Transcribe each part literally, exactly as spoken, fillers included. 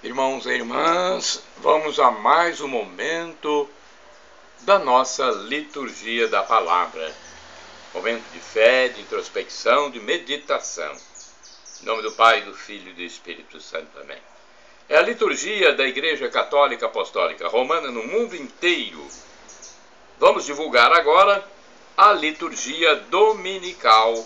Irmãos e irmãs, vamos a mais um momento da nossa liturgia da palavra. Momento de fé, de introspecção, de meditação. Em nome do Pai, do Filho e do Espírito Santo. Amém. É a liturgia da Igreja Católica Apostólica Romana no mundo inteiro. Vamos divulgar agora a liturgia dominical.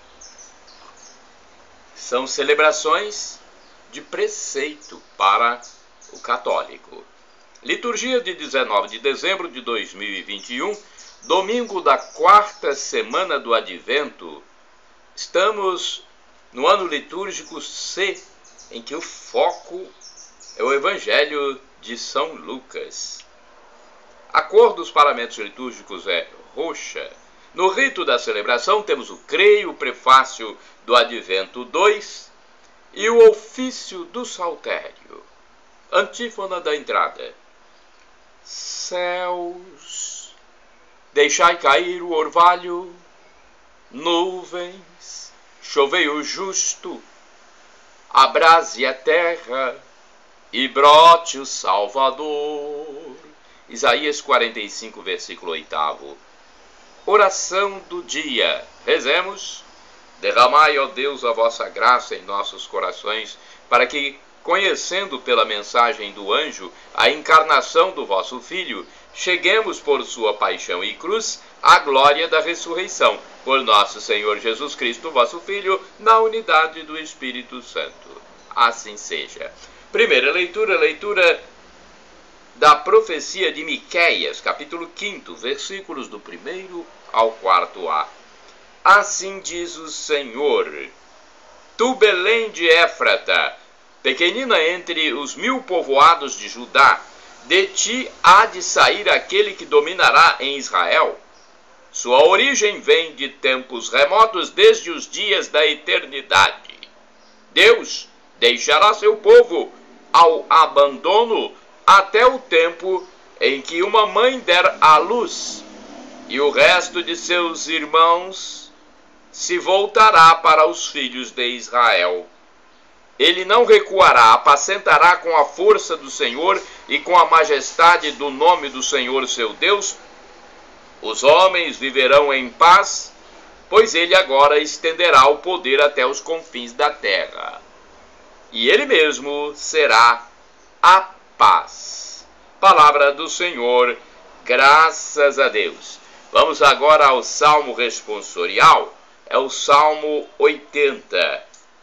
São celebrações de preceito para o católico. Liturgia de dezenove de dezembro de dois mil e vinte e um, domingo da quarta semana do Advento. Estamos no ano litúrgico C, em que o foco é o Evangelho de São Lucas. A cor dos paramentos litúrgicos é roxa. No rito da celebração temos o creio, o prefácio do Advento dois, e o ofício do saltério. Antífona da entrada. Céus, deixai cair o orvalho, nuvens, chovei o justo, abrase a terra e brote o Salvador. Isaías quarenta e cinco, versículo oito. Oração do dia. Rezemos. Derramai, ó Deus, a vossa graça em nossos corações, para que, conhecendo pela mensagem do anjo a encarnação do vosso Filho, cheguemos por sua paixão e cruz à glória da ressurreição, por nosso Senhor Jesus Cristo, vosso Filho, na unidade do Espírito Santo. Assim seja. Primeira leitura, leitura da profecia de Miqueias, capítulo quinto, versículos do primeiro ao quarto A. Assim diz o Senhor: Tu, Belém de Éfrata, pequenina entre os mil povoados de Judá, de ti há de sair aquele que dominará em Israel. Sua origem vem de tempos remotos, desde os dias da eternidade. Deus deixará seu povo ao abandono até o tempo em que uma mãe der à luz, e o resto de seus irmãos se voltará para os filhos de Israel. Ele não recuará, apacentará com a força do Senhor e com a majestade do nome do Senhor seu Deus. Os homens viverão em paz, pois ele agora estenderá o poder até os confins da terra. E ele mesmo será a paz. Palavra do Senhor, graças a Deus. Vamos agora ao Salmo responsorial. É o Salmo oitenta,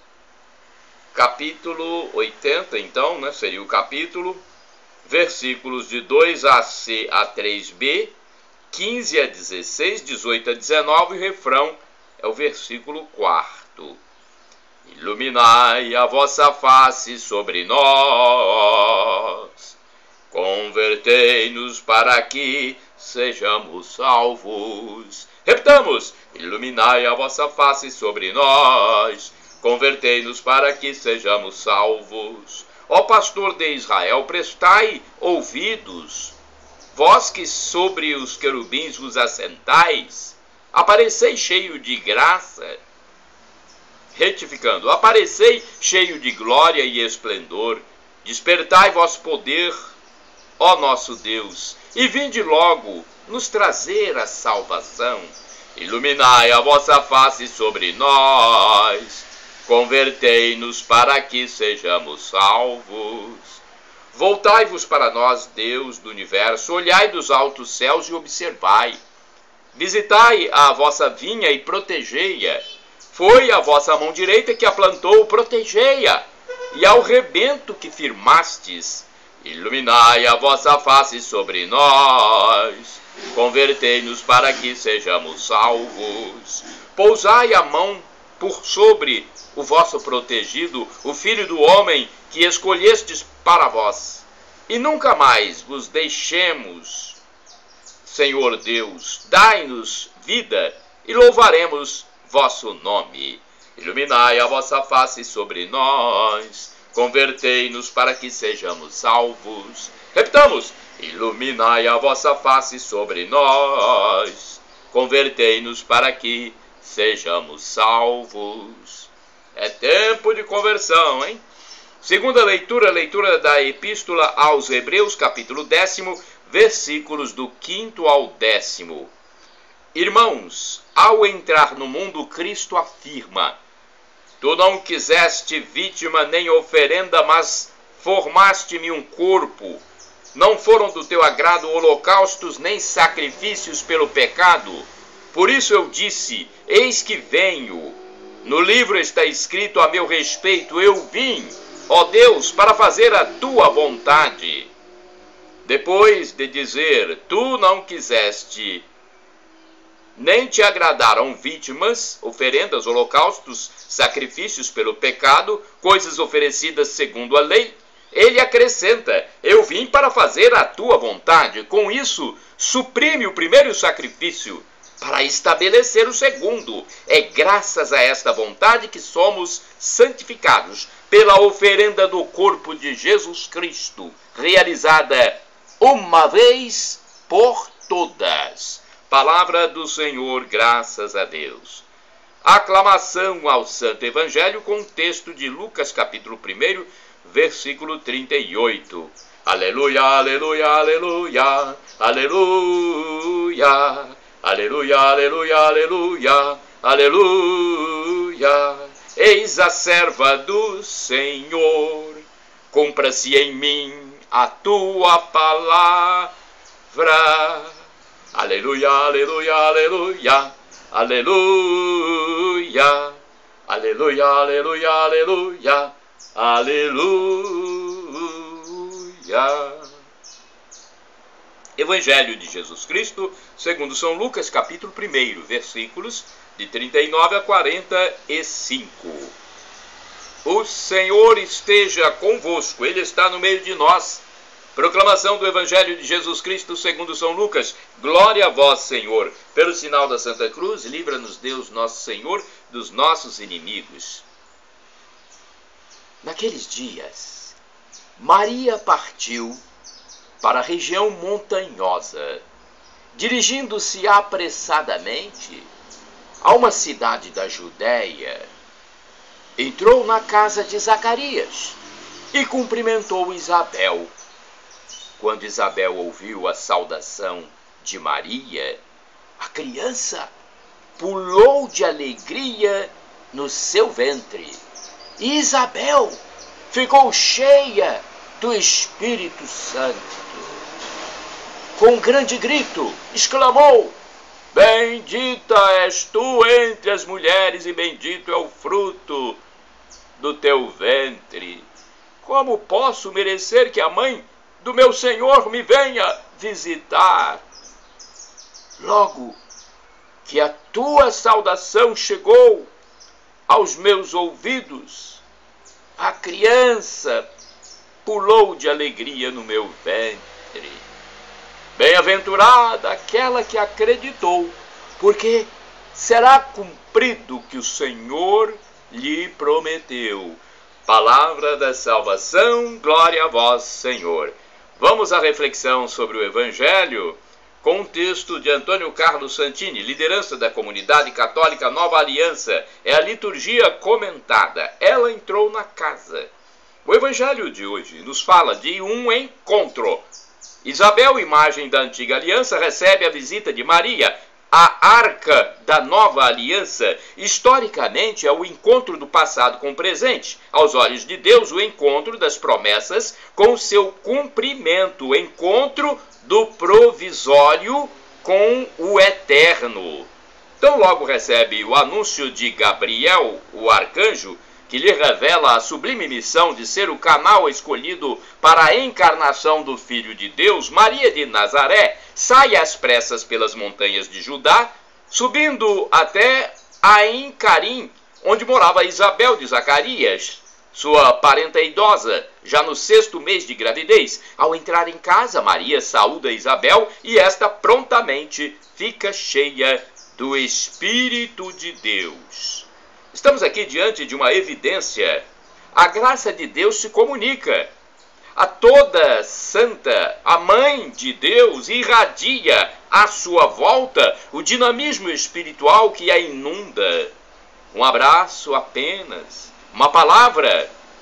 capítulo oitenta, então, né, seria o capítulo, versículos de dois a C a três B, quinze a dezesseis, dezoito a dezenove, e o refrão é o versículo quatro. Iluminai a vossa face sobre nós, convertei-nos para que sejamos salvos. Repitamos: iluminai a vossa face sobre nós, convertei-nos para que sejamos salvos. Ó pastor de Israel, prestai ouvidos, vós que sobre os querubins vos assentais, aparecei cheio de graça. Retificando, aparecei cheio de glória e esplendor, despertai vosso poder, ó nosso Deus, e vinde logo nos trazer a salvação. Iluminai a vossa face sobre nós, convertei-nos para que sejamos salvos. Voltai-vos para nós, Deus do universo, olhai dos altos céus e observai. Visitai a vossa vinha e protegei-a. Foi a vossa mão direita que a plantou, protegei-a. E ao rebento que firmastes, iluminai a vossa face sobre nós, convertei-nos para que sejamos salvos. Pousai a mão por sobre o vosso protegido, o Filho do homem que escolhestes para vós, e nunca mais vos deixemos. Senhor Deus, dai-nos vida e louvaremos vosso nome. Iluminai a vossa face sobre nós, convertei-nos para que sejamos salvos. Repitamos: iluminai a vossa face sobre nós, convertei-nos para que sejamos salvos. É tempo de conversão, hein? Segunda leitura, leitura da Epístola aos Hebreus, capítulo décimo, versículos do quinto ao décimo. Irmãos, ao entrar no mundo, Cristo afirma: Tu não quiseste vítima nem oferenda, mas formaste-me um corpo. Não foram do teu agrado holocaustos nem sacrifícios pelo pecado. Por isso eu disse: Eis que venho. No livro está escrito a meu respeito: Eu vim, ó Deus, para fazer a tua vontade. Depois de dizer: Tu não quiseste, nem te agradaram vítimas, oferendas, holocaustos, sacrifícios pelo pecado, coisas oferecidas segundo a lei, ele acrescenta: Eu vim para fazer a tua vontade. Com isso, suprime o primeiro sacrifício para estabelecer o segundo. É graças a esta vontade que somos santificados pela oferenda do corpo de Jesus Cristo, realizada uma vez por todas. Palavra do Senhor, graças a Deus. Aclamação ao Santo Evangelho com o texto de Lucas, capítulo primeiro, versículo trinta e oito. Aleluia, aleluia, aleluia, aleluia, aleluia, aleluia, aleluia, aleluia. Eis a serva do Senhor, cumpra-se em mim a tua palavra. Aleluia, aleluia, aleluia, aleluia, aleluia, aleluia, aleluia, aleluia. Evangelho de Jesus Cristo, segundo São Lucas, capítulo primeiro, versículos de trinta e nove a quarenta e cinco. O Senhor esteja convosco, Ele está no meio de nós. Proclamação do Evangelho de Jesus Cristo segundo São Lucas. Glória a vós, Senhor. Pelo sinal da Santa Cruz, livra-nos Deus nosso Senhor dos nossos inimigos. Naqueles dias, Maria partiu para a região montanhosa, dirigindo-se apressadamente a uma cidade da Judéia. Entrou na casa de Zacarias e cumprimentou Isabel. Quando Isabel ouviu a saudação de Maria, a criança pulou de alegria no seu ventre. E Isabel ficou cheia do Espírito Santo. Com um grande grito, exclamou: Bendita és tu entre as mulheres e bendito é o fruto do teu ventre. Como posso merecer que a mãe do meu Senhor me venha visitar? Logo que a tua saudação chegou aos meus ouvidos, a criança pulou de alegria no meu ventre. Bem-aventurada aquela que acreditou, porque será cumprido o que o Senhor lhe prometeu. Palavra da salvação, glória a vós, Senhor. Vamos à reflexão sobre o Evangelho com um texto de Antônio Carlos Santini, liderança da Comunidade Católica Nova Aliança. É a liturgia comentada. Ela entrou na casa. O Evangelho de hoje nos fala de um encontro. Isabel, imagem da antiga aliança, recebe a visita de Maria, a arca da nova aliança. Historicamente, é o encontro do passado com o presente. Aos olhos de Deus, o encontro das promessas com o seu cumprimento, o encontro do provisório com o eterno. Então logo recebe o anúncio de Gabriel, o arcanjo, que lhe revela a sublime missão de ser o canal escolhido para a encarnação do Filho de Deus. Maria de Nazaré sai às pressas pelas montanhas de Judá, subindo até Ain Carim, onde morava Isabel de Zacarias, sua parenta idosa, já no sexto mês de gravidez. Ao entrar em casa, Maria saúda Isabel e esta prontamente fica cheia do Espírito de Deus. Estamos aqui diante de uma evidência. A graça de Deus se comunica. A toda santa, a mãe de Deus, irradia à sua volta o dinamismo espiritual que a inunda. Um abraço apenas, uma palavra,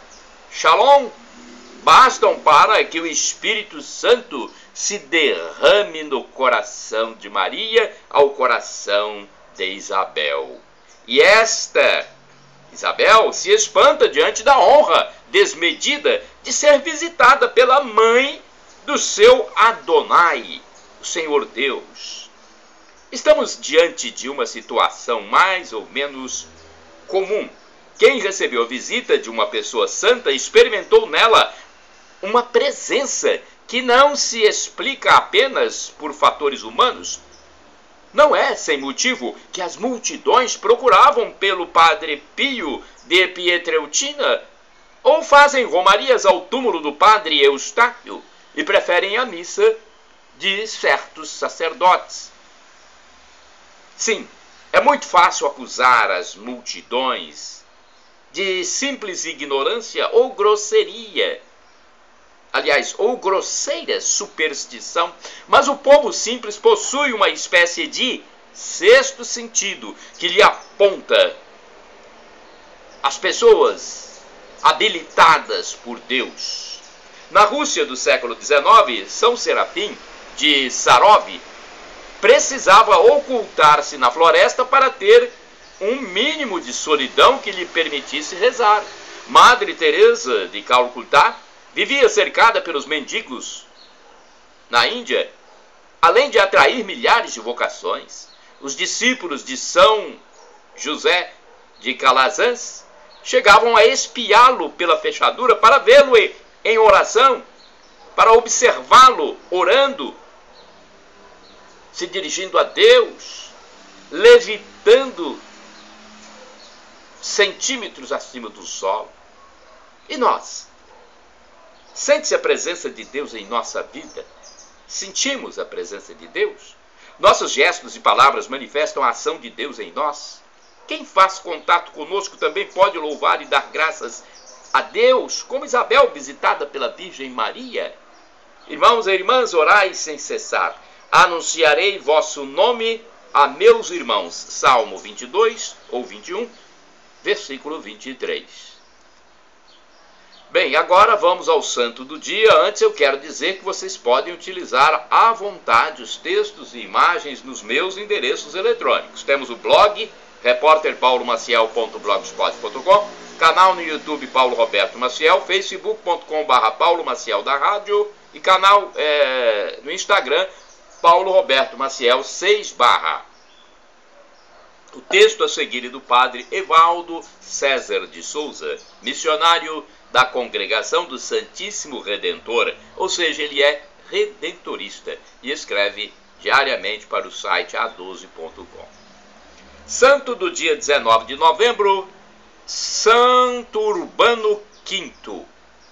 Shalom, bastam para que o Espírito Santo se derrame no coração de Maria ao coração de Isabel. E esta Isabel se espanta diante da honra desmedida de ser visitada pela mãe do seu Adonai, o Senhor Deus. Estamos diante de uma situação mais ou menos comum. Quem recebeu a visita de uma pessoa santa experimentou nela uma presença que não se explica apenas por fatores humanos. Não é sem motivo que as multidões procuravam pelo Padre Pio de Pietrelcina ou fazem romarias ao túmulo do Padre Eustáquio e preferem a missa de certos sacerdotes. Sim, é muito fácil acusar as multidões de simples ignorância ou grosseria. Aliás, ou grosseira superstição, mas o povo simples possui uma espécie de sexto sentido que lhe aponta as pessoas habilitadas por Deus. Na Rússia do século dezenove, São Serafim de Sarov precisava ocultar-se na floresta para ter um mínimo de solidão que lhe permitisse rezar. Madre Teresa de Calcutá vivia cercada pelos mendigos. Na Índia, além de atrair milhares de vocações, os discípulos de São José de Calazans chegavam a espiá-lo pela fechadura para vê-lo em oração, para observá-lo orando, se dirigindo a Deus, levitando centímetros acima do solo. E nós? Sente-se a presença de Deus em nossa vida? Sentimos a presença de Deus? Nossos gestos e palavras manifestam a ação de Deus em nós? Quem faz contato conosco também pode louvar e dar graças a Deus, como Isabel visitada pela Virgem Maria. Irmãos e irmãs, orai sem cessar. Anunciarei vosso nome a meus irmãos. Salmo vinte e dois ou vinte e um, versículo vinte e três. Bem, agora vamos ao santo do dia. Antes eu quero dizer que vocês podem utilizar à vontade os textos e imagens nos meus endereços eletrônicos. Temos o blog repórter paulo maciel ponto blogspot ponto com, canal no YouTube Paulo Roberto Maciel, facebook ponto com barra Paulo Maciel da Rádio e canal é, no Instagram Paulo Roberto Maciel seis barra. O texto a seguir é do padre Evaldo César de Souza, missionário da Congregação do Santíssimo Redentor, ou seja, ele é redentorista e escreve diariamente para o site a doze ponto com. Santo do dia dezenove de novembro, Santo Urbano quinto.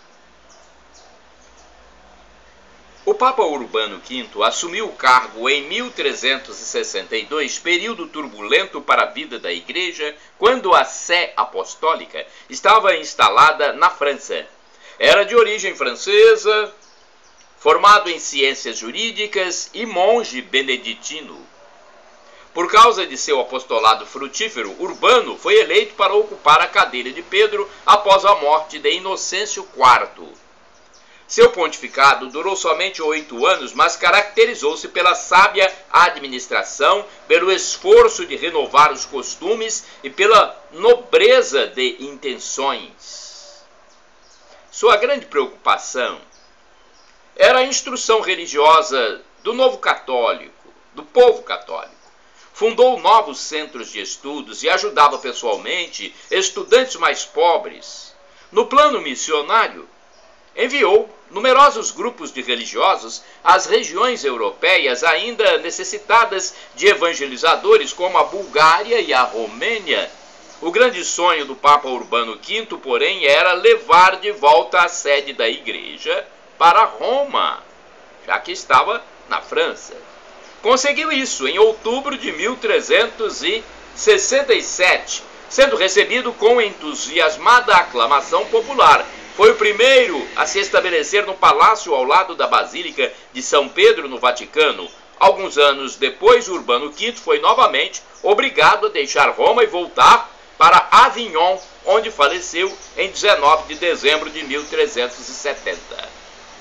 O Papa Urbano quinto assumiu o cargo em mil trezentos e sessenta e dois, período turbulento para a vida da Igreja, quando a Sé Apostólica estava instalada na França. Era de origem francesa, formado em ciências jurídicas e monge beneditino. Por causa de seu apostolado frutífero, Urbano foi eleito para ocupar a cadeira de Pedro após a morte de Inocêncio quarto. Seu pontificado durou somente oito anos, mas caracterizou-se pela sábia administração, pelo esforço de renovar os costumes e pela nobreza de intenções. Sua grande preocupação era a instrução religiosa do novo católico, do povo católico. Fundou novos centros de estudos e ajudava pessoalmente estudantes mais pobres. No plano missionário, enviou numerosos grupos de religiosos às regiões europeias ainda necessitadas de evangelizadores, como a Bulgária e a Romênia. O grande sonho do Papa Urbano quinto, porém, era levar de volta a sede da Igreja para Roma, já que estava na França. Conseguiu isso em outubro de mil trezentos e sessenta e sete, sendo recebido com entusiasmada aclamação popular. Foi o primeiro a se estabelecer no palácio ao lado da Basílica de São Pedro, no Vaticano. Alguns anos depois, Urbano quinto foi novamente obrigado a deixar Roma e voltar para Avignon, onde faleceu em dezenove de dezembro de mil trezentos e setenta.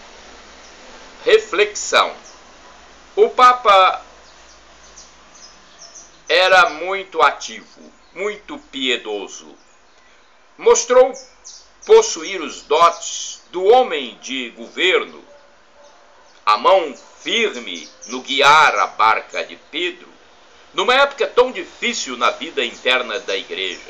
Reflexão. O Papa era muito ativo, muito piedoso. Mostrou possuir os dotes do homem de governo, a mão firme no guiar a barca de Pedro, numa época tão difícil na vida interna da Igreja.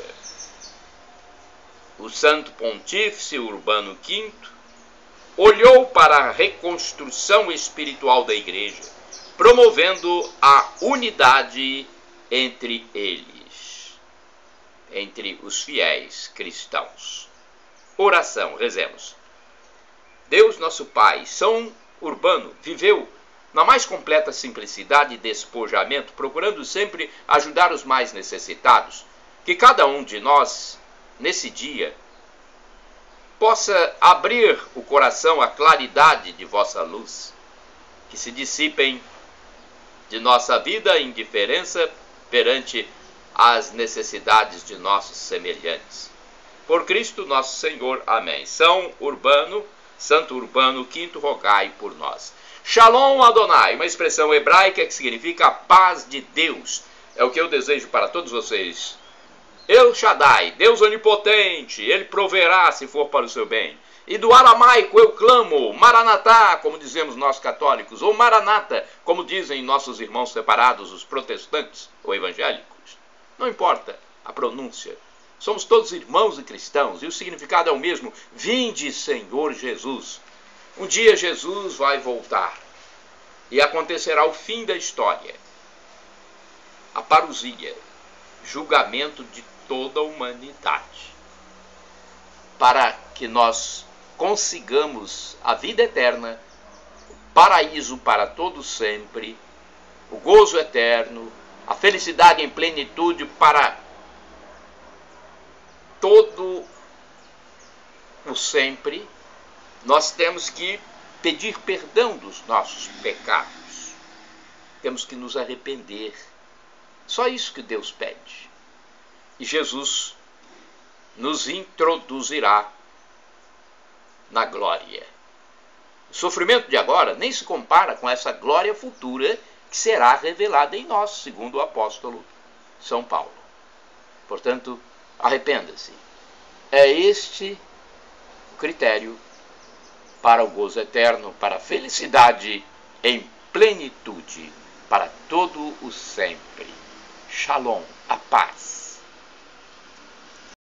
O Santo Pontífice Urbano quinto olhou para a reconstrução espiritual da Igreja, promovendo a unidade entre eles, entre os fiéis cristãos. Oração, rezemos. Deus nosso Pai, São Urbano viveu na mais completa simplicidade e despojamento, procurando sempre ajudar os mais necessitados. Que cada um de nós, nesse dia, possa abrir o coração à claridade de vossa luz, que se dissipem de nossa vida a indiferença perante as necessidades de nossos semelhantes. Por Cristo nosso Senhor. Amém. São Urbano, Santo Urbano quinto, rogai por nós. Shalom Adonai, uma expressão hebraica que significa a paz de Deus. É o que eu desejo para todos vocês. El Shaddai, Deus onipotente, Ele proverá se for para o seu bem. E do aramaico eu clamo, Maranatá, como dizemos nós católicos, ou Maranata, como dizem nossos irmãos separados, os protestantes ou evangélicos. Não importa a pronúncia. Somos todos irmãos e cristãos, e o significado é o mesmo. Vinde, Senhor Jesus. Um dia Jesus vai voltar, e acontecerá o fim da história. A parousia, julgamento de toda a humanidade, para que nós consigamos a vida eterna, o paraíso para todos sempre, o gozo eterno, a felicidade em plenitude para todo o sempre. Nós temos que pedir perdão dos nossos pecados. Temos que nos arrepender. Só isso que Deus pede. E Jesus nos introduzirá na glória. O sofrimento de agora nem se compara com essa glória futura que será revelada em nós, segundo o apóstolo São Paulo. Portanto, arrependa-se. É este o critério para o gozo eterno, para a felicidade em plenitude, para todo o sempre. Shalom, a paz.